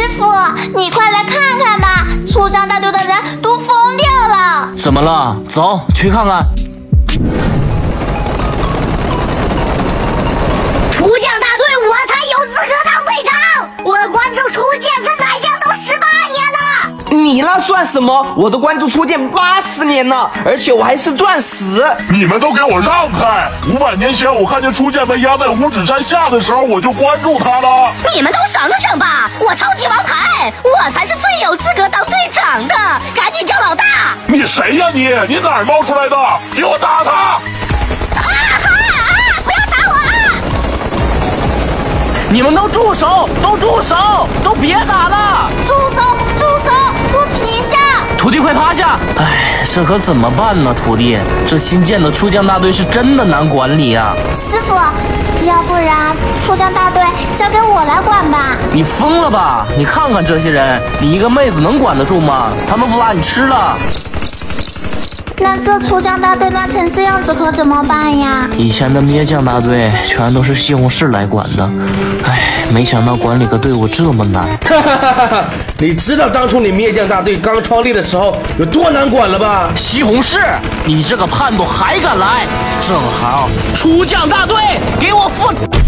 傅，你快来看看吧，出江大队的人都疯掉了。 怎么了？走去看看。 出将大队我才有资格当队长，我关注初见跟乃将都18年了。 你那算什么？我都关注初见80年了，而且我还是钻石。 你们都给我让开！500年前我看见初见被压在五指山下的时候，我就关注他了。 你们都省省吧，我超级王牌，我才是最有资格当队长的，赶紧叫老大！ 你谁呀你？你哪儿冒出来的？给我打他！ 不要打我啊！ 你们都住手！都住手！都别打了！ 住手！住手！给我停下！ 徒弟快趴下！哎，这可怎么办呢？徒弟，这新建的出将大队是真的难管理啊！ 师傅，要不然出江大队交给我来管吧。 你疯了吧？你看看这些人，你一个妹子能管得住吗？他们不把你吃了？ 那这出江大队乱成这样子可怎么办呀？ 以前的灭将大队全都是西红柿来管的，哎，没想到管理个队伍这么难。 你知道当初你灭将大队刚创立的时候有多难管了吧？ 西红柿，你这个叛徒还敢来？正好，出将大队给我复。